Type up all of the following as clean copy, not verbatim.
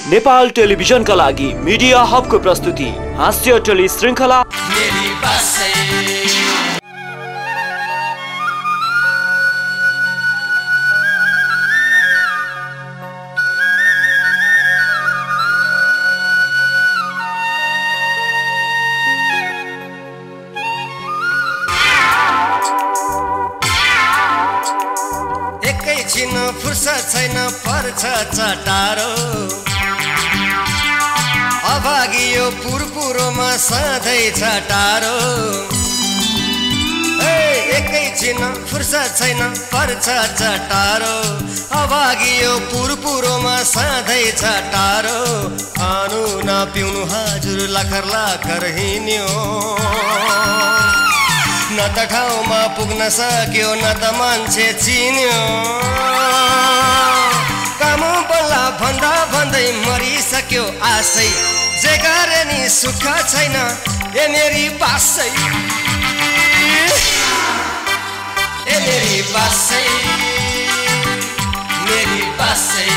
नेपाल टेलिभिजनका लागि मिडिया हबको प्रस्तुति हास्य टेली श्रृङ्खला मेरी बासै। एकैछिन फुर्सद छैन पर्छ चटारो, अभागियो पुरपुरोमा सधैँ छटारो। एकैछिन फुर्सद छैन पर्छ चटारो, अभागियो पुरपुरोमा सधैँ छटारो। खानु नपिउनु हजुर लाखर लाखर हिँड्यो, न त ठाउँमा पुग्न सक्यो न त मान्छे चिन्यो। काम बल्ला भन्दा भन्दै मरिसक्यो आशै, जे गरे नि सुख छैन ए मेरी बासै। ए मेरी बासै, मेरी बासै,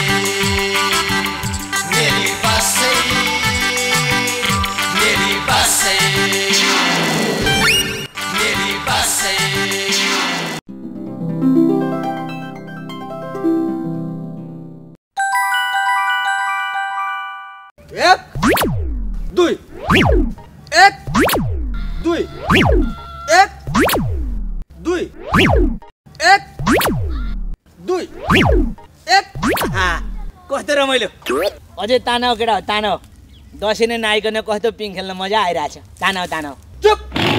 मेरी बासै, मेरी बासै, मेरी बासै। एक दुई, एक दुई, एक दुई, एक दुई, एक। कस्तो रमाइलो। अझै तानाउ केटा हो तानाउ। दसैँ नै नआइकन कस्तो पिङ खेल्न मजा आइरहेछ। तानाउ तानाउ। चुप।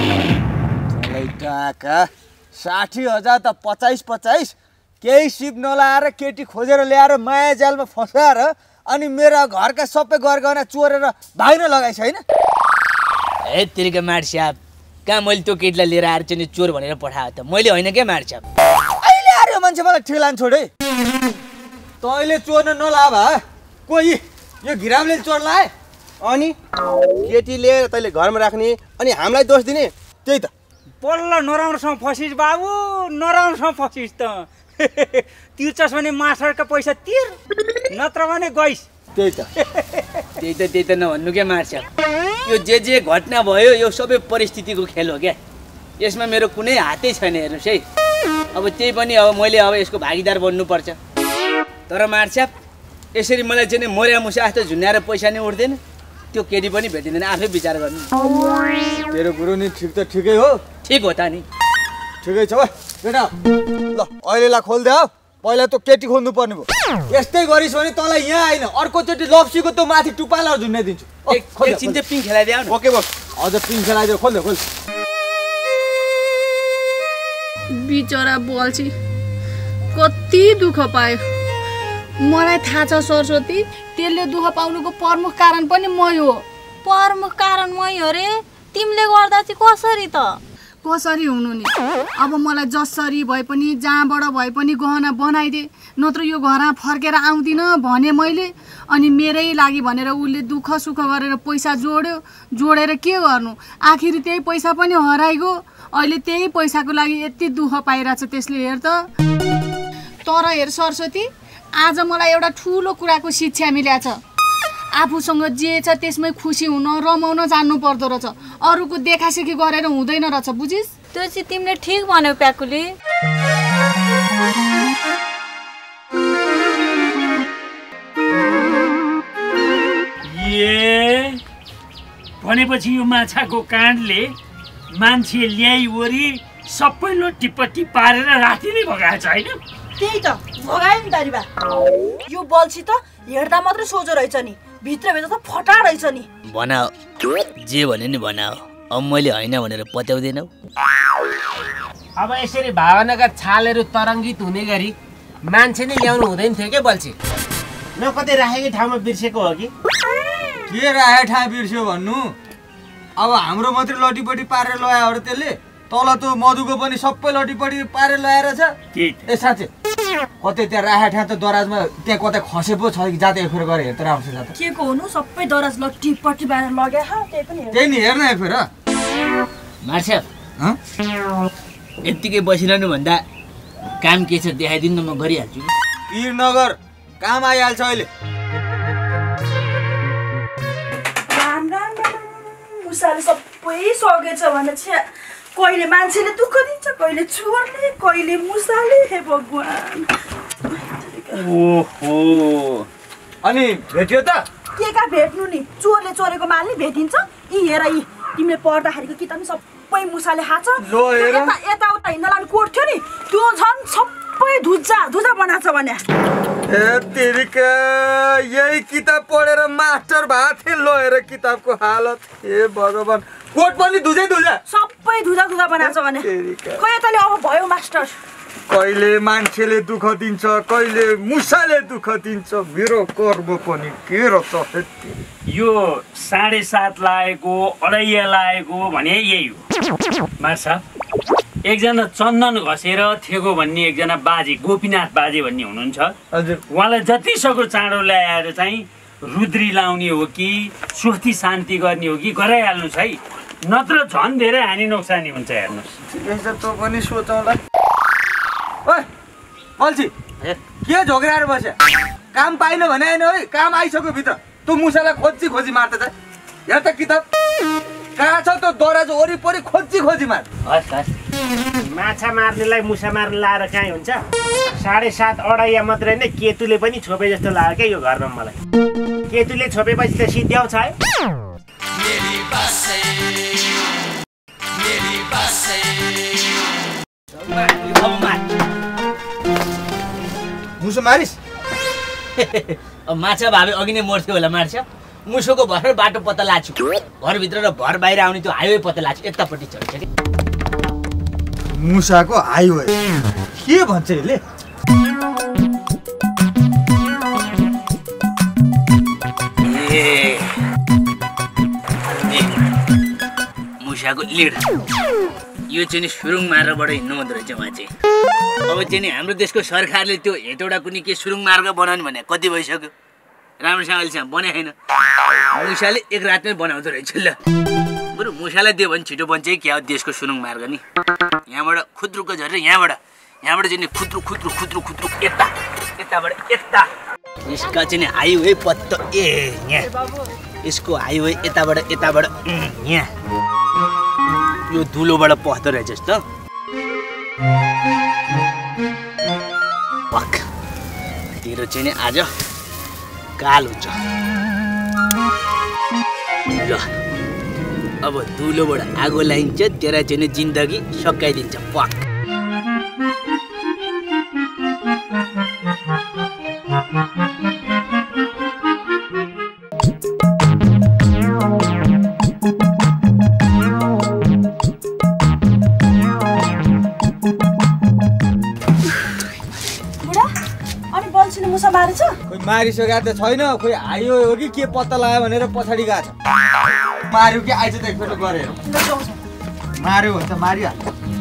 टाका 60,000 त 50-50 केही सिप नलाएर केटी खोजेर ल्याएर माया जालमा फसाएर अनि मेरा घरका सबै गरगहना चोरेर भाग्न लगाइ छैन। ए तिरीको माड स्याप, कहाँ मैले त्यो केटीलाई लिएर आएर चाहिँ चोर भनेर पठायो त मैले होइन क्या माड स्याप। अहिले आएर मान्छे मलाई ठेलान छोडे। तैँले चोर्न नला भा कोही यो घिरामले चोर लाए अनि केटी लिएर तैँले घरमा राख्ने अनि हामीलाई दोष दिने, त्यही त। बल्ल नराम्रोसँग फसिस बाबु, नराम्रोसँग फसिस त। तिर्छस् भने मास्टरका पैसा तिर, नत्र भने गइस। त्यही त त्यही त नभन्नु क्या माड स्याप। यो जे घटना भयो यो सबै परिस्थितिको खेल हो क्या। यसमा मेरो कुनै हातै छैन हेर्नुहोस् है। अब त्यही पनि अब मैले अब यसको भागीदार बन्नुपर्छ। तर माड स्याप यसरी मलाई चाहिँ मोर्या मुसा जस्तो झुन्याएर पैसा नै उठ्दैन, त्यो केटी पनि भेटिँदैन। आफै विचार गर्नु। तेरो कुरो नि ठिक त ठिकै हो। ठिक हो त नि। ठिकै छ बेटा। ल अहिलेलाई खोल्दे हो, पहिला त केटी खोल्नु पर्ने भयो। यस्तै गरिस् भने तँलाई यहाँ आइन अर्कोचोटि लप्सीको त माथि टुपालाएर झुन्याइदिन्छु। एकछिन चाहिँ पिङ खेलाइदियो न। ओके बस, अझ पिङ खेलाइदियो। खोल्दे खोल। बिचरा बल्छी कति दुःख पायो। मलाई थाहा छ सरस्वती, त्यसले दुःख पाउनुको प्रमुख कारण पनि मै हो। प्रमुख कारण मै हो रे? तिमीले गर्दा चाहिँ कसरी त? कसरी हुनु नि, अब मलाई जसरी भए पनि जहाँबाट भए पनि गहना बनाइदे, नत्र यो घरमा फर्केर आउँदिनँ भने मैले। अनि मेरै लागि भनेर उसले दुःख सुख गरेर पैसा जोड्यो, जोडेर के गर्नु, आखिर त्यही पैसा पनि हराइगयो। अहिले त्यही पैसाको लागि यति दुःख पाइरहेछ त्यसले। हेर त। तर हेर सरस्वती, आज मलाई एउटा ठुलो कुराको शिक्षा मिलेछ। आफूसँग जे छ त्यसमै खुसी हुन रमाउन जान्नु पर्दो रहेछ। अरूको देखासेखी गरेर हुँदैन रहेछ, बुझिस्? त्यो चाहिँ तिमीले ठिक भन्यौ प्याकुली। ए भनेपछि यो माछाको काँडले मान्छे ल्याइ वरी सबै लोटीपट्टी पारेर राति नै भगाएछ होइन? त्यही त भगायो नि दारीबा। यो बल्छी त हेर्दा मात्रै सोझो रहेछ नि, भित्रभित्र त फटा रहेछ नि। भनाओ जे भन्यो नि भनाओ। अब मैले होइन भनेर पत्याउँदैनौ। अब यसरी भावनाका छालहरू तरङ्गित हुने गरी मान्छे नै ल्याउनु हुँदैन थियो क्या बल्छी। न कतै राखेकै ठाउँमा बिर्सेको हो कि के राखे ठाउँ बिर्स्यो भन्नु? अब हाम्रो मात्रै लटीपट्टि पारेर लगायो अरे त्यसले, तल त मधुको पनि सबै लटीपट्टि पारेर लगाएर छ। ए साँच्चै कतै त्यहाँ राखे ठाउँ त दराजमा त्यहाँ कतै खसे पो छ कि जाते एकखेर गएर हेर्दा राम्रो छ। के को हुनु सबै दराज लटीपट्टि पारेर लग्या ह, त्यही पनि त्यही नि हेर्न एकखेर। मार्सेप यत्तिकै बसिरहनु भन्दा काम के छ देखाइदिनु न, म गरिहाल्छु। पिर नगर, काम आइहाल्छ अहिले। छ भने चाहिँ कहिले मान्छेले दुःख दिन्छ, कहिले चोरले, कहिले मुसाले। हे भगवान। ओहो, अनि भेट्यो त? के का भेट्नु नि, चोरले चोरेको माल नि भेटिन्छ। यी हेर, यी तिमीले पढ्दाखेरिको किताब नि सबै मुसाले खाछ। यताउता हिँड्न लानु कोट थियो नि, त्यो झन् सबै धुजा बनाएको छ भने। तेरिका यही किताब पढेर मास्टर भएको थिएँ। लो हेर किताबको हालत। हे भगवान, कोट पनि धुजै सबै धुजा बनाएको छ भने। खोइ यताले अब भयो मास्टर। कहिले मान्छेले दुःख दिन्छ, कहिले मुसाले दुःख दिन्छ। मेरो कर्म पनि के रहेछ। यो 7.5 लागेको 2.5 लागेको भने यही हो माछा। एकजना चन्दन घसेर थेगो भन्ने एकजना बाजे, गोपीनाथ बाजे भन्ने हुनुहुन्छ। हजुर, उहाँलाई जति सक्दो चाँडो ल्याएर चाहिँ रुद्री लाउने हो कि स्वस्ति शान्ति गर्ने हो कि गराइहाल्नुहोस् है, नत्र झन् धेरै हानि नोक्सानी हुन्छ। हेर्नुहोस्, ठिकै छ, तँ पनि सोचौँला। ओइ बल्छी, के झोक्राएर बस्या? काम पाइन भने होइन है, काम आइसक्यो भित्र। तँ मुसालाई खोजी मार्दै छ। हेर त किताब कहाँ छ? त्यो दराज वरिपरि खोजी मार। माछा मार्नेलाई मुसा मार्न लाएर कहीँ हुन्छ? 7.5 2.5 मात्रै नै केतुले पनि छोपे जस्तो लाग्यो क्या यो घरमा मलाई। केतुले छोपेपछि त सिद्ध्याउँछ है। मुसो मारिस? अब माछा भावे अघि नै मर्थ्यो होला मार्छ। मुसोको भर बाटो पत्ता लाछु, घरभित्र र भर बाहिर आउने त्यो हाइवे पत्ता लाछु। यतापट्टि चढ्छ कि मुसाको हाइवे के भन्छ यसले? मुसाको लिड यो चाहिँ सुरुङ मार्गबाट हिँड्नु हुँदो रहेछ उहाँ चाहिँ। अब चाहिँ हाम्रो देशको सरकारले त्यो हेटौडा कुनै के सुरुङ मार्ग बनाउने भने कति भइसक्यो, राम्रोसँग अहिलेसम्म बनाएन। मुसाले एक रातमै बनाउँदो रहेछ ल। बरु मुसालाई दियो भने छिटो बन्छ क्या देशको सुरुङ मार्ग नि। यहाँबाट खुद्रुको झरेर यहाँबाट चाहिँ खुद्रु यताबाट यता यसका चाहिँ हाइवे पत्ता। यहाँ यसको हाइवे यताबाट यहाँ यो धुलोबाट पस्दो रहेछ जस्तो। तेरो चाहिँ नि आज काल हुन्छ ल। अब धुलोबाट आगो लाइन्छ, तेरा चाहिँ जिन्दगी सकाइदिन्छ। पक मारिसकेको त छैन, खोइ आयो हो कि के पत्ता लगायो भनेर पछाडि गएको छ। मार्यो कि आइज त एकपल्ट गरेर मार्यो भने त मारिहाल्छ।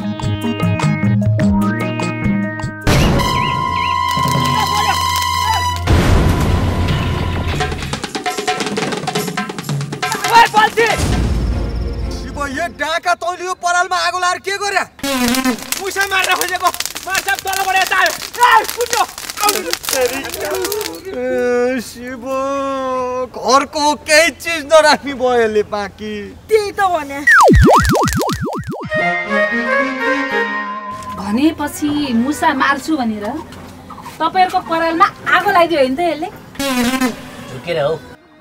यो डाका तैँले यो परालमा आगो लाएर के गर्या? मुसा मार्न खोजेको मार्छ तलबाट यता आयो। शिव घरको केही चिज नराख्ने भयो यसले बाँकी। त्यही त भनेपछि मुसा मार्छु भनेर तपाईँहरूको परालमा आगो लगाइदियो होइन त यसले? झुकेर हो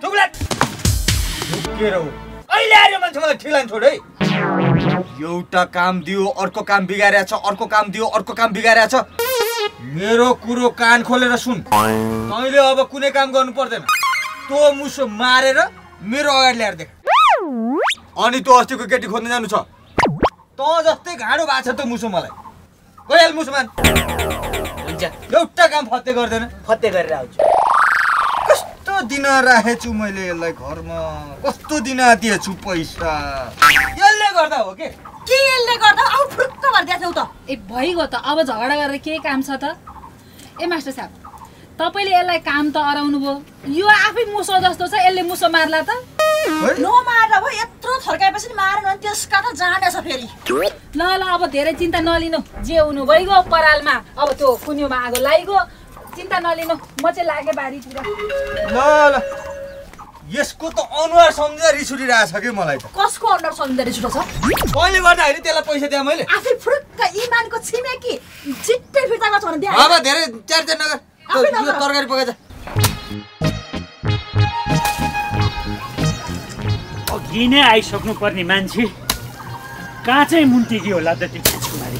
अहिले आयो मान्छे मलाई ठिलाइन छोड है। एउटा काम दियो अर्को काम बिगारेको छ, अर्को काम दियो अर्को काम बिगारेको छ। मेरो कुरो कान खोलेर सुन, तैँले अब कुनै काम गर्नु पर्दैन। तँ मुसो मारेर मेरो अगाडि ल्याएर देख। अनि तँ अस्तिको केटी खोज्न जानु छ। तँ जस्तै घाँडो भएको छ त्यो मुसो मलाई। गइहाल मुसो मान। हुन्छ, एउटा काम फत्ते गर्दैन। फत्ते गरेर आउँछु। कस्तो दिन राखेछु मैले यसलाई घरमा, कस्तो दिन दिएछु पैसा। यसले गर्दा हो के यसले गर्दा आउ फुर्क भर्दिएको त। ए भइगयो त, अब झगडा गरेर के काम छ त? ए मास्टर साहब, तपाईँले यसलाई काम त अराउनु भयो, यो आफै मुसो जस्तो छ, यसले मुसो मार्ला त? नमार्दा भयो, यत्रो थर्काएपछि मारेन भने त्यसका त जानेछ फेरि। ल अब धेरै चिन्ता नलिनु, जे हुनु भइगयो परालमा। अब त्यो कुन्युमा आगो लागिगयो, चिन्ता नलिनु, म चाहिँ लागेँ बारीतिर। ल यसको त अनुहार सम्झेर रिस उठिरहेछ कि मलाई त। कसको अनुहार सम्झेर रिस उठ्छ? कहिले गर्दाखेरि त्यसलाई पैसा दिए मैले? आफै फुरुक्क इमानको छिमेकी छिट्टै फिर्ता गर्छ भने दिए। बाबा धेरै च्यार नगर। यो तरकारी पकाइजा। अघि नै आइसक्नु पर्ने मान्छे कहाँ चाहिँ मुन्टेकी होला त त्यो राजकुमारी।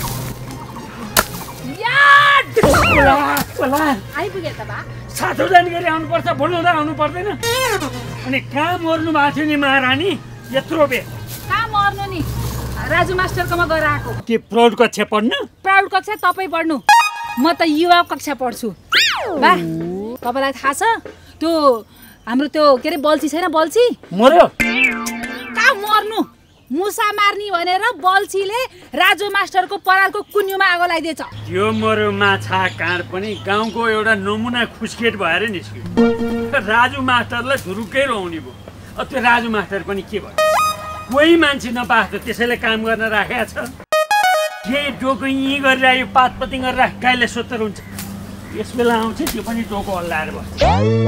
आइपुगे त बा। सातो जानकारी आउनुपर्छ, बोल्नुहुँदा आउनु पर्दैन। अनि कहाँ मर्नु भएको थियो नि महारानी यत्रो बेर? कहाँ मर्नु नि, राजु मास्टरकोमा गएर आएको। के प्रौढ कक्षा पढ्नु? प्रौढ कक्षा तपाईँ पढ्नु, म त युवा कक्षा पढ्छु। बा तपाईँलाई थाहा छ त्यो हाम्रो त्यो के अरे बल्छी छैन, बल्छी मर्यो? कहाँ मर्नु, मुसा मार्नी भनेर बल्छीले राजु मास्टरको परालको कुन्युमा आगो लगाइदिएछ। यो मर्यो माछा काँड पनि गाउँको एउटा नमुना खुस्केट भएर निस्क्यो। राजु मास्टरलाई धुरुकै रोउने भयो। त्यो राजु मास्टर पनि के भयो, कोही मान्छे नपाएको त्यसैले काम गर्न राखेको छ। के डोको यहीँ गरिरहेको पातपति गरेर गाईले सोत्तर हुन्छ। यस बेला आउँछ त्यो पनि डोको हल्लाएर बस्छ।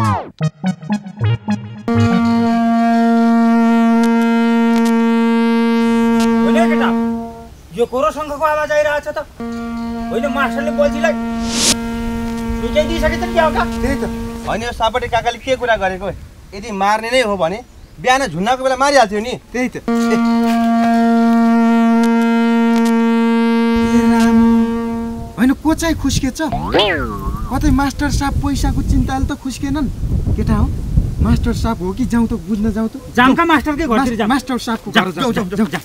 केटा यो कोरो शङ्खको आवाज आइरहेछ त। होइन मास्टरले बल्छीलाई दिइसके त के हो का? त्यही त होइन, यो सापटे काकाले के कुरा गरेको? यदि मार्ने नै हो भने बिहान झुन्नाको बेला मारिहाल्थ्यो नि। त्यही त। होइन को चाहिँ खुस्केछ? कतै मास्टर साहब पैसाको चिन्ताले त खुस्केनन् केटा हो? मास्टर साहब हो कि जाउँ त बुझ्न जाउँ त। जामका मास्टरकै घरतिर जाऊ। मास्टर साहबको घर जाऊ।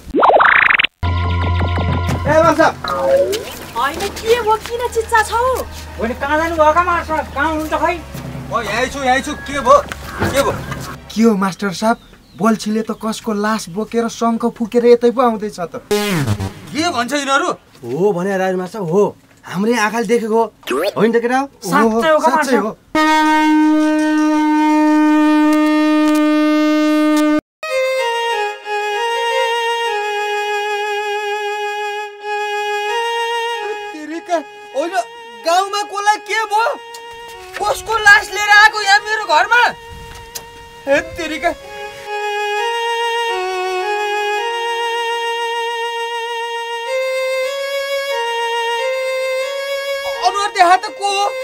ए मास्टर होइन के भयो, किन चिच्चा छौ? भने कहाँ जानु भयो का मास्टर? कहाँ हुनुहुन्छ खै? म यही छु। के भयो? के हो मास्टर साहब? बल्छीले त कसको लास बोकेर शङ्ख फुकेर यतै पो आउँदैछ त। के भन्छ यिनीहरू? हो भने राजु मास्टर हो, हाम्रै आँखाले देखेको हो। होइन त केटा? साँच्चै हो। गाउँमा कसलाई के भयो? कसको लास लिएर आएको यहाँ मेरो घरमा? हे तेरिका, अनुहार देखा त को हो?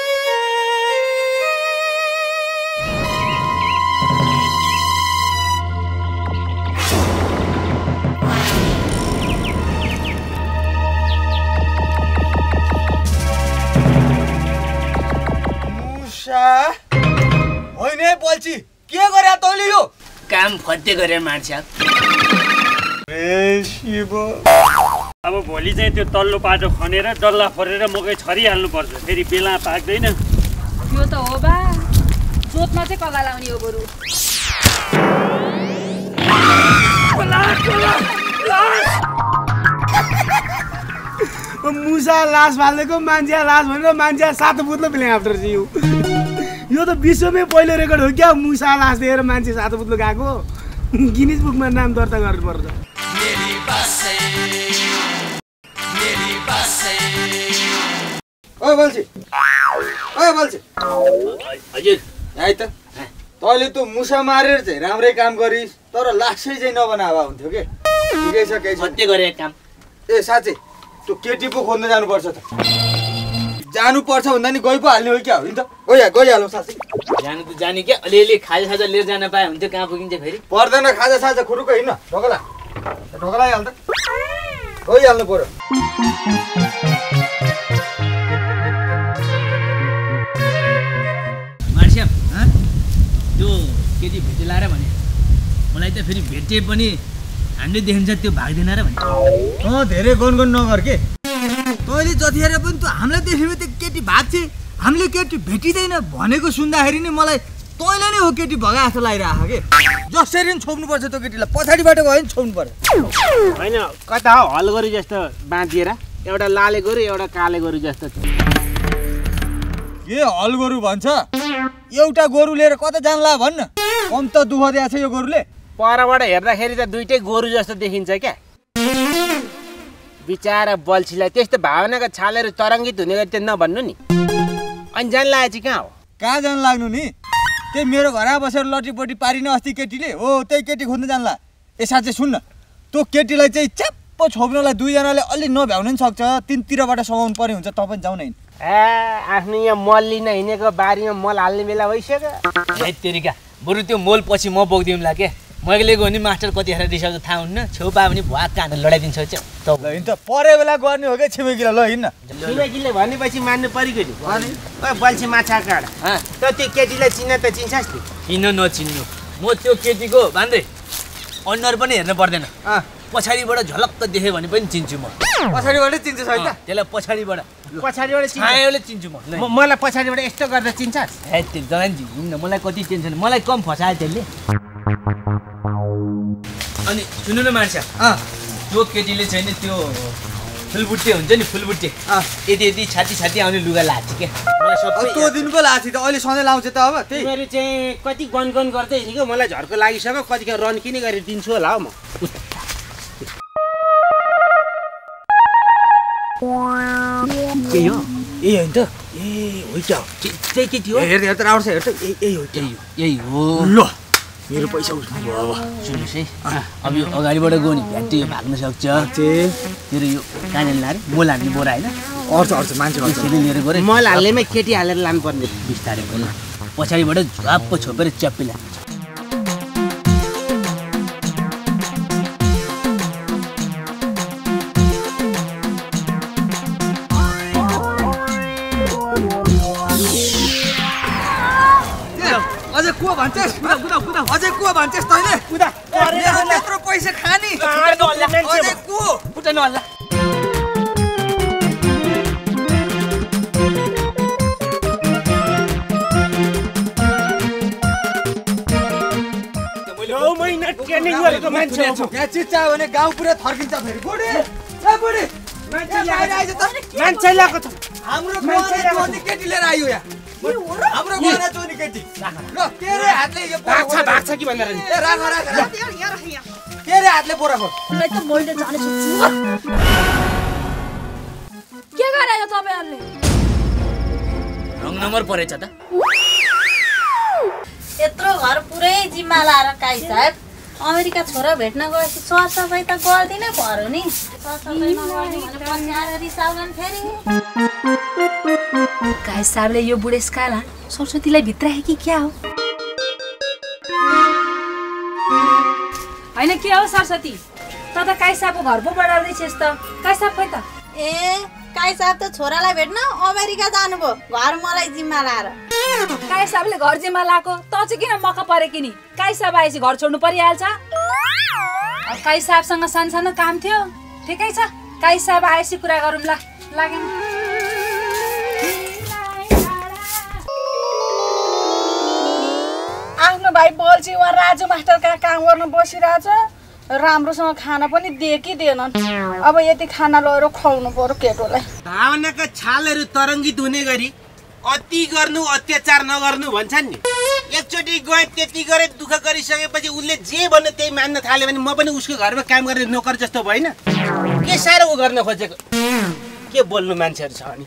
होइन बल्छी के गरे तैँले? यो काम फत्ते गरेर मार्छ। अब भोलि चाहिँ त्यो तल्लो पाटो खनेर डल्ला फरेर मकै छरिहाल्नु पर्छ, फेरि बेला पाक्दैन। त्यो त हो बा, जोतमा चाहिँ कगा लाउने हो बरु। मुसा लास फाल्देको मान्छे लास भनेर मान्छे सातो पुत्लो प्ले आफ्टर यु। यो त विश्वमै पहिलो रेकर्ड हो क्या, मुसा लास दिएर मान्छे सातो पुत्लो गएको। गिनिज बुकमा नाम दर्ता गर्नुपर्छ। ओ बल्छी, हजुर आइ त। तैँले त मुसा मारेर चाहिँ राम्रै काम गरिस्, तर लासै चाहिँ नबना भए हुन्थ्यो के। ठिकै छ केही छ। फत्ते गरेको काम। ए साँच्चै त्यो केटी पो खोज्न जानुपर्छ त। जानुपर्छ भन्दा नि गइ पो हाल्ने हो क्या? होइन त गइहालौँ साँच्चै। जानु त जाने क्या, अलिअलि खाजा लिएर जान पाए हुन्थ्यो। कहाँ पुगिन्छ फेरि? पर्दैन खाजा खुरुक्क हिँड्न। ढोका आइहाल्छ त, गइहाल्नु पर्यो। मार्स्याम त्यो केटी भेटे लाएर भने मलाई त फेरि भेटे पनि हामीले देखिन्छ त्यो भाग्दैन र भने। धेरै गनगन नगर के। तैँले जतिखेर पनि त्यो हामीलाई देख्यो त्यो केटी भाग्छ, हामीले केटी भेटिँदैन भनेको सुन्दाखेरि नि मलाई तैँले नै हो केटी भगा जस्तो लागिरहेको के। जसरी पनि छोप्नुपर्छ त्यो केटीलाई, पछाडिबाट गयो नि छोप्नु पर्यो। होइन कता हो हल गोरु जस्तो बाँधिएर, एउटा लाले गोरु एउटा काले गोरु जस्तो छ। के हल गोरु भन्छ? एउटा गोरु लिएर कता जानला भन्न। कम त दुःख दिएको छ यो गोरुले। परबाट हेर्दाखेरि त दुइटै गोरु जस्तो देखिन्छ क्या। बिचारा बल्छीलाई त्यस्तो भावनाको छालेर तरङ्गित हुने गरी त नभन्नु नि। अनि जान लागेको चाहिँ कहाँ हो? कहाँ जान लाग्नु नि? त्यही मेरो घरमा बसेर लटीपटी पारिने अस्ति केटीले हो त्यही केटी खोज्न जान्ला ए साँच्चै सुन्न त्यो केटीलाई चाहिँ च्याप्प छोप्नलाई दुईजनाले अलि नभ्याउनु पनि सक्छ तिनतिरबाट सघाउनु पर्ने हुन्छ तपाईँ जाउँ न आफ्नो यहाँ मल लिन हिँडेको बारीमा मल हाल्ने बेला भइसक्यो तेरिका बरु त्यो मोल पछि म बोक्दिउँला के मैले गयो भने मास्टर कतिखेर रिसाउँछ थाहा हुन्न छेउ पायो भने भुवा काँडा लडाइदिन्छ ल हिँड्छ परे बेला गर्ने हो क्या छिमेकीलाई ल हिँड्न छिमेकीले भनेपछि मान्नु परेको नि बल्छी माछा काँडा त त्यो केटीलाई चिन्न त चिन्छस् नि किन नचिन्नु म त्यो केटीको भान्दै अनुहार पनि हेर्नु पर्दैन पछाडिबाट झलक्क देखेँ भने पनि चिन्छु म पछाडिबाटै चिन्छस् है त त्यसलाई पछाडिबाट पछाडिबाट चिन्छु म मलाई पछाडिबाट यस्तो गर्दा चिन्छस् हे त्यो जनाजी हिँड्न मलाई कति टेन्सन मलाई कम फसायो त्यसले अनि सुन्नु न मान्छे त्यो केटीले चाहिँ नि त्यो फुलबुट्टे हुन्छ नि फुलबुट्टे यति यति छाती छाती आउने लुगा लाग्छ क्या त्यो दिनको लाथी त अहिले सधैँ लाउँछ त अब त्यही तिमीहरू चाहिँ कति गनगन गर्दै हिँडेको मलाई झर्को लागिसक्यो कतिखेर रन किन गरेर दिन्छु होला हौ म के हो ए होइन त ए हो क्या त्यही केटी हो हेर त राम्रो छ हेर त यही हो यही हो ल मेरो पैसा उठ्नु भयो अब सुन्नुहोस् है अब यो अगाडिबाट गयो नि भ्याट्टी यो भाग्न सक्छ तेरो यो कानेल लाएर मोल हाल्ने बोरा होइन अर्छ मान्छे त्यसरी लिएर गएर मल हाल्नेमै केटी हालेर लानुपर्ने बिस्तारै बोल पछाडिबाट झ्वाप्प छोपेर च्याप्पी लाग्छ अझै को भन्छस् अझै को भन्छस् तैँले त्यत्रो पैसा खानी अझै को उता नहल्ला यहाँ चिच्चा भने गाउँ पुरै थर्किन्छ फेरि बुढी बुढी मान्छे ल्याएको छ हाम्रो मान्छे केटी लिएर आयो यहाँ हाम्रो गहना चोनी केटी ल तेरे हातले यो भाग्छ कि भनेर नि ए राख तेरे हातले बोरा खोल मलाई त मैले जाने सोच्छु के गरायो तपाईहरुले रङ नम्बर परेछ त यत्रो घर पुरै जिम्मा लाएर काई साहब अमेरिका छोरा भेट्न गएपछि सरसफाइ त गर्दिनै पर्यो नि सरसफाइ नगर्ने भने पछि आएर रिसाउलन फेरि काई साहबले यो बुढेसकाल सरस्वतीलाई भित्राए कि क्या हो हैन के हो सरस्वती त त काई साहबको घर पो बढाउँदैछस् त काई साहब खोइ त ए काई साहब त छोरालाई भेट्न अमेरिका जानुभयो घर मलाई जिम्मा लाएर काई साहबले घर जिम्मा लाको त चाहिँ किन मक्का परे कि नि काई साहब आएपछि घर छोड्नु परिहाल्छ काई साहबसँग सानो काम थियो ठिकै छ काई साहब आएपछि कुरा गरौँला लाग्यो आफ्नो भाइ बल्छी वा राजु मास्टर कहाँ काम गर्न बसिरहेछ राम्रोसँग खाना पनि दिए कि दिएनन् अब यति खाना लगेर खुवाउनु पर्यो केटोलाई भावनाका छालहरू तरङ्गित हुने गरी अति गर्नु अत्याचार नगर्नु भन्छन् नि एकचोटि गए त्यति गरे दुःख गरिसकेपछि उसले जे भन्यो त्यही मान्न थाल्यो भने म पनि उसको घरमा काम गर्ने नोकर जस्तो भएन के साह्रो उ गर्न खोजेको के बोल्नु मान्छेहरू छ अनि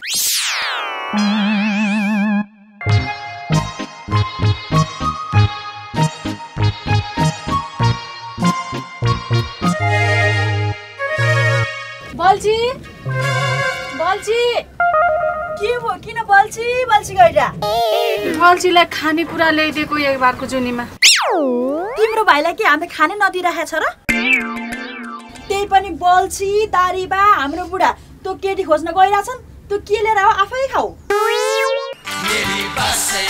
बल्छी बल्छी के भयो किन बल्छी गइरा बल्छीलाई खानेकुरा ल्याइदिएको एक बारको जुनीमा तिम्रो भाइलाई के हामीले खाने नदिइराखेको छ र त्यही पनि बल्छी दारीबा हाम्रो बुढा त्यो केटी खोज्न गइराछन् त्यो के लिएर आऊ आफै खाऊ मेरी बासै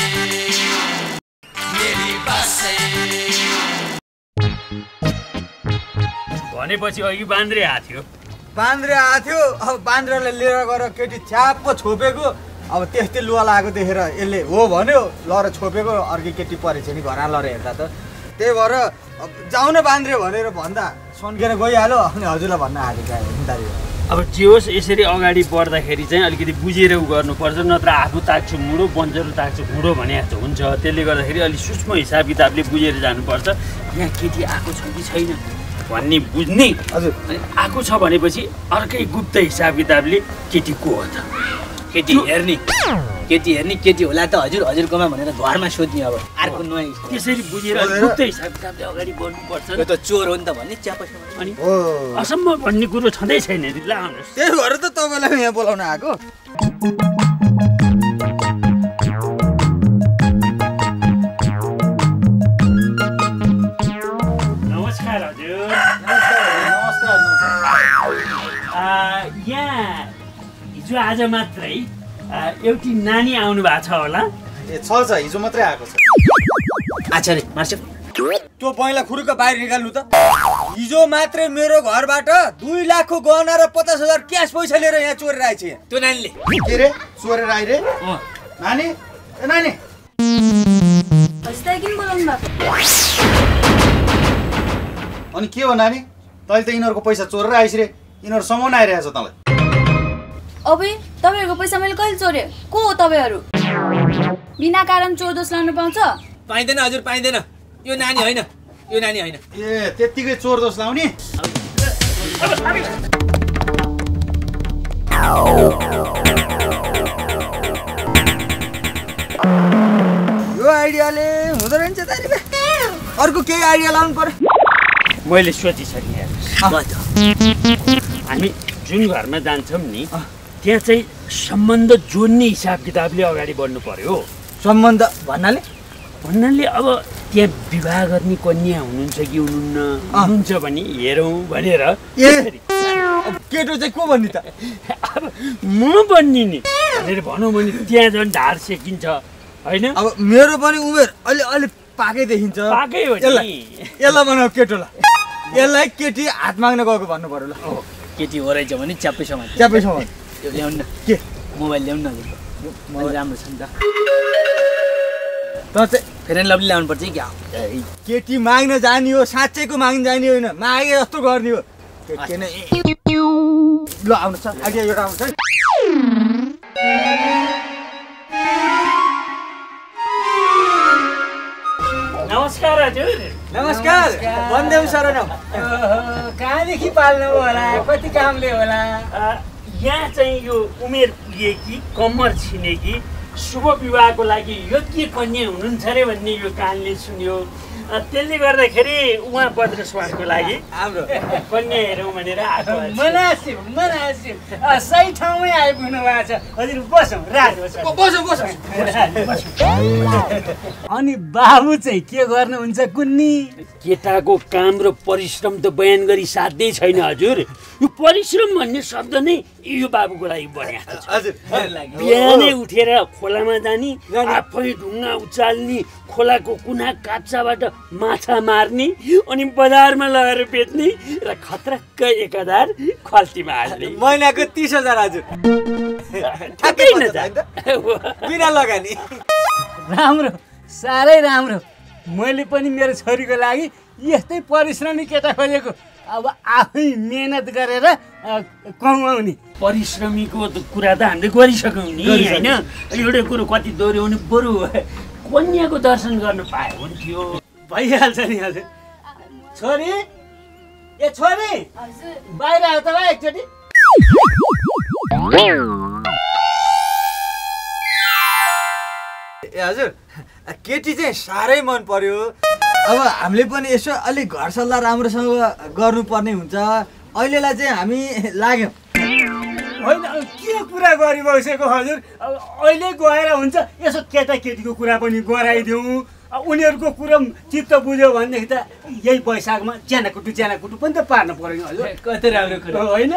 भनेपछि अघि बान्द्रे आथ्यो बान्द्रे आथ्यो अब बान्द्राले लिएर गएर केटी छ्याप्प छोपेको अब त्यस्तै लुवा लागेको देखेर यसले हो भन्यो लएर छोपेको अर्कै केटी परेछ नि घर लएर हेर्दा त त्यही भएर जाउँ न बान्द्रे भनेर भन्दा सन्केर गइहाल्यो अनि हजुरलाई भन्न आएको अब जे होस् यसरी अगाडि बढ्दाखेरि चाहिँ अलिकति बुझेर उ गर्नुपर्छ नत्र आफू ताक्छु मुडो बन्जरो ताक्छु मुडो भने हुन्छ त्यसले गर्दाखेरि अलिक सूक्ष्म हिसाब किताबले बुझेर जानुपर्छ यहाँ केटी आएको छ कि छैन भन्ने बुझ्ने हजुर अनि आएको छ भनेपछि अर्कै गुप्त हिसाब किताबले केटी को हो त केटी हेर्ने केटी हेर्ने केटी होला त हजुरकोमा भनेर घरमा सोध्ने अब अर्को नयाँ त्यसरी बुझेर खुट्टै हिसाब किताबले अगाडि बढ्नुपर्छ। यो त चोर हो नि त भन्ने च्यापा अनि असम्म भन्ने कुरो छँदै छैन नि। ल आउनुहोस्। त्यही भएर त तपाईँलाई यहाँ बोलाउन आएको। नमस्कार हजुर। नमस्कार। यहाँ हिजो आज मात्रै एउटी नानी आउनु भएको छ होला? ए छ हिजो मात्रै आएको छ। अच्छा रे मार्छ त्यो बैला खुरुका बाहिर निकाल्नु त। हिजो मात्रै मेरो घरबाट 2 लाखको गहना र 50,000 क्यास पैसा लिएर यहाँ चोरेर आएछ। त्यो नानीले के रे चोरेर आइ रे? नानी ए नानी अस्ति किन बोलाउनु भएको? अनि के हो नानी? तैले त यिनीहरुको पैसा चोरेर आइस रे। यिनीहरु समाउन आइरहेछ तँलाई। अबे तपाईहरुको पैसा मैले कहिले चोरे? को हो तपाईहरु? बिना कारण चोर दोष लाउन पाउँछ? पाइदैन हजुर, पाइदैन। यो नानी होइन, यो नानी होइन। ए त्यतिकै चोर दोष लाउने? यो आइडियाले हुँदो रहेछ तारी बे। अर्को केही आइडिया लाउनु पर्यो। मैले सोचिसकेँ। हामी जुन घरमा जान्छौँ नि त्यहाँ चाहिँ सम्बन्ध जोड्ने हिसाब किताबले अगाडि बढ्नु पर्यो। सम्बन्ध भन्नाले अब त्यहाँ विवाह गर्ने कन्या हुनुहुन्छ कि हुनुहुन्छ भने हेरौँ भनेर। केटो चाहिँ को भन्ने त? अब म भन्ने नि भनेर भनौँ भने त्यहाँ झन् ढाड सेकिन्छ होइन? अब मेरो पनि उमेर अलि पाकै देखिन्छ। पाकै हो नि। यसलाई बनाऊ केटोलाई। यसलाई केटी हात माग्न गएको भन्नु पर्यो ल। केटी हो रहेछ भने च्याप्पै समाज। यो ल्याउनु न। के मोबाइल ल्याउनु न हजुर। मोबाइल राम्रो छ नि त। त चाहिँ फेरि लभली ल्याउनु पर्छ क्या? केटी माग्न जाने हो, साँच्चैको माग्न जाने होइन, मागे जस्तो गर्ने हो। केटी नै ल आउनु छ। आइडिया एउटा आउँछ है। नमस्कार हजुर। नमस्कार। वन्दे शरणम। कहाँदेखि पाल्नु होला? कति कामले होला? यहाँ चाहिँ यो उमेर पुगेकी, कम्मर छिनेकी, शुभ विवाहको लागि योग्य कन्या हुनुहुन्छ अरे भन्ने यो कानले सुन्यो। त्यसले गर्दाखेरि उहाँ पत्र स्वादको लागि हाम्रो कन्या हेरौँ भनेर आएको। मनासिब सही ठाउँमै आइपुग्नु भएको छ। हजुर बसौँ। बसौँ। अनि बाबु चाहिँ के गर्नुहुन्छ कुन्नी? केटाको काम र परिश्रम त बयान गरी साध्यै छैन हजुर। यो परिश्रम भन्ने शब्द नै यो बाबुको लागि बढिया छ हजुर। बिहानै उठेर खोलामा जाने, आफै ढुङ्गा उचाल्ने, खोलाको कुना काप्चाबाट माछा मार्ने, अनि बजारमा लगेर बेच्ने र खतरक्क 1000 खल्तीमा हाल्ने। महिनाको 30,000 हजुर। ठ्याक्कै न बिना लगानी। राम्रो, साह्रै राम्रो। मैले पनि मेरो छोरीको लागि यस्तै परिश्रमी केटा खोजेको। अब आफै मेहनत गरेर कमाउने। परिश्रमीको कुरा त हामीले गरिसक्यौँ नि होइन? एउटै कुरो कति दोहोऱ्याउने, बरु कन्याको दर्शन गर्न पाए हुन्थ्यो। भइहाल्छ नि हजुर। छोरी ए छोरी बाहिर आऊ त एकचोटि। ए हजुर, केटी चाहिँ साह्रै मन पर्यो। अब हामीले पनि यसो अलिक घर सल्लाह राम्रोसँग गर्नुपर्ने हुन्छ। अहिलेलाई चाहिँ हामी लाग्यौँ। होइन के कुरा गरिबसेको हजुर? अब अहिले गएर हुन्छ यसो केटाकेटीको कुरा पनि गराइदिउँ। उनीहरूको कुरा चित्त बुझ्यो भनेदेखि त यही वैशाखमा च्यानाकुटु पनि त पार्नु पर्यो हजुर। कति राम्रो कुरा होइन?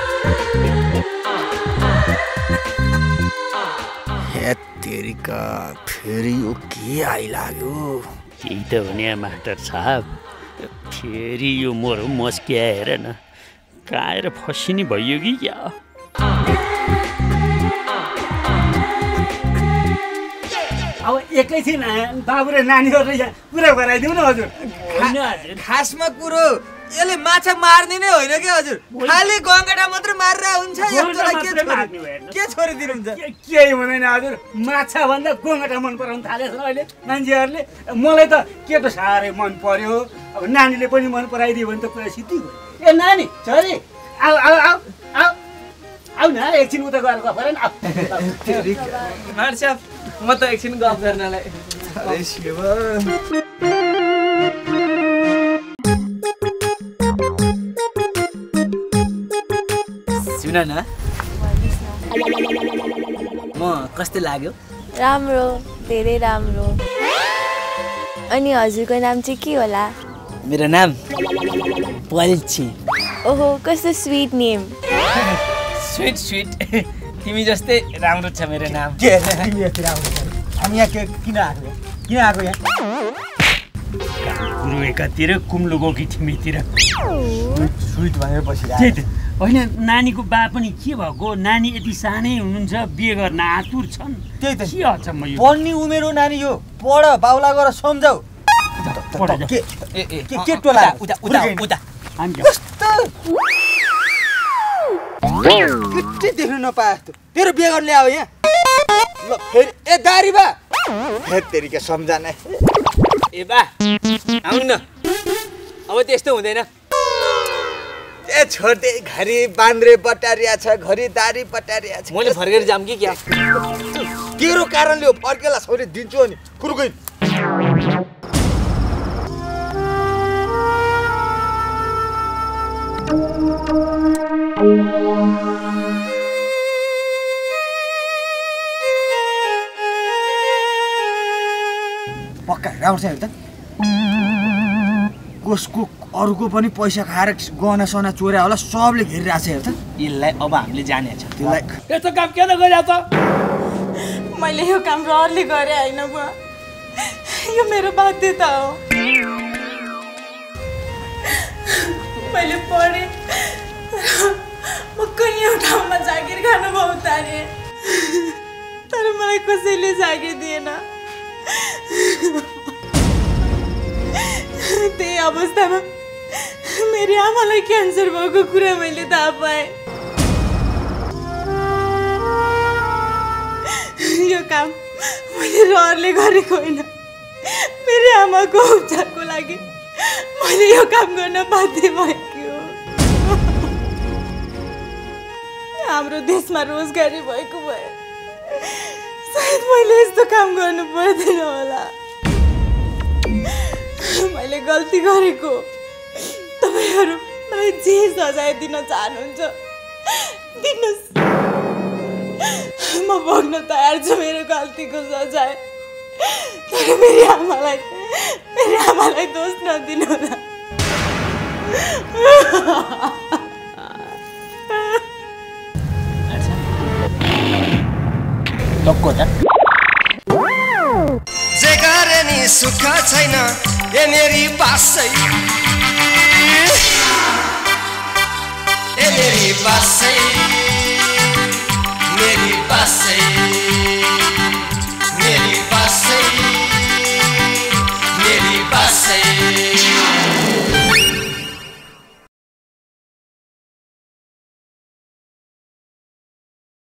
तेरिका फेरि यो के आइलाग्यो? त्यही त भने मास्टर साहब, फेरि यो मोरो मस्किया हेर न, काएर फसिनी भइयो कि क्या? अब एकैछिन बाबु र नानीहरूले कुरा गराइदिउँ न हजुर। खासमा कुरो यसले माछा मार्ने नै होइन क्या हजुर। खालि गङ्गाटा मात्र मारेर हुन्छ। के छोडिदिनुहुन्छ? केही हुँदैन हजुर। माछा भन्दा गङ्गाटा मन पराउनु थालेछ अहिले मान्छेहरूले। मलाई त केटो साह्रै मन पर्यो। अब नानीले पनि मन पराइदियो भने त कुरा सिद्धि भयो। ए नानी छोरी आऊ आऊ आऊ आऊ आऊ न एकछिन उता गएर गफ गरे न मार साहब म त एकछिन गफ गर्नलाई अरे शिव सुन न म कस्तो लाग्यो राम्रो धेरै राम्रो अनि हजुरको नाम चाहिँ के होला मेरो नाम बल्छी ओहो कस्तो स्वीट नेम स्वीट स्वीट तिमी जस्तै राम्रो छ मेरो नाम के तिमी यति राम्रो छ हामी यहाँ किन आएको यहाँ गुरु एकातिर कुम्लोको कि तिमीतिर स्वीट भनेर बसिरहेको होइन नानीको बा पनि के भएको नानी यति सानै हुनुहुन्छ बिहे गर्न आतुर छन् त्यही त के हन्छ म यो पढ्ने उमेर हो नानी यो पढ बाउला गएर सम्झाउ के टोला उता केटी देख्नु नपाए जस्तो तेरो बिहे गर्न ल्यायो यहाँ ल फेरि ए दारी बा तेरिका सम्झना ए बा आउनु न अब त्यस्तो हुँदैन ए छोटे घरि बान्द्रे बटारिया छ घरि दारी बटारिया छ मैले फर्केर जाम कि क्या तेरो कारणले हो फर्केला छोरी दिन्छु अनि कुरुकै पक्का राम्रो छ त कसको अरूको पनि पैसा खाएर गहना सना चोर्या होला सबले घेरिरहेको छ हेर त यसलाई अब हामीले जाने छ त्यसलाई यस्तो काम किन गरिरहेको छ मैले यो काम रहरले गरे होइन बुवा यो मेरो बाध्यता हो मैले पढेँ म कुनै ठाउँमा जागिर खानु भयो तारे तर मलाई कसैले जागिर दिएन त्यही अवस्थामा मेरो आमालाई क्यान्सर भएको कुरा मैले थाहा पाएँ यो काम मैले रहरले गरेको होइन मेरो आमाको उपचारको लागि मैले यो काम गर्न बाध्य भएको हो हाम्रो देशमा रोजगारी भएको भए सायद मैले यस्तो काम गर्नु पर्दैन होला मैले गल्ती गरेको तपाईहरु मलाई जे सजाय दिन चाहनुहुन्छ दिनुस् म भोग्न तयार छु मेरो गल्तीको सजाय तर मेरो आमालाई दोष नदिनु होला जे गरे नि सुख छैन ए मेरी बासै ए मेरी बासै